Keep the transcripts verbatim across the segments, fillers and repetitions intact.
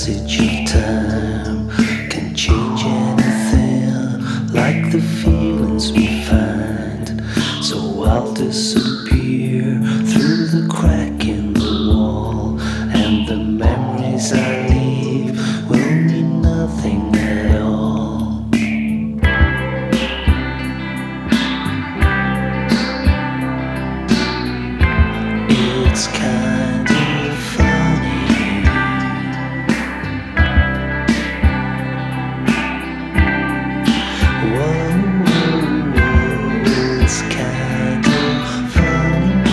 passage of time can change anything, like the feelings we find. So I'll disappear through the crack in the wall, and the memories I leave will mean nothing at all. It's kind of funny. Whoa, whoa, whoa, it's kind of funny.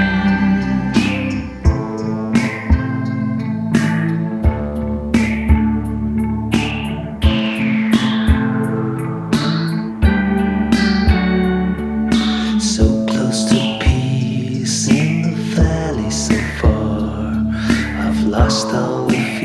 So close to peace in the valley so far, I've lost all the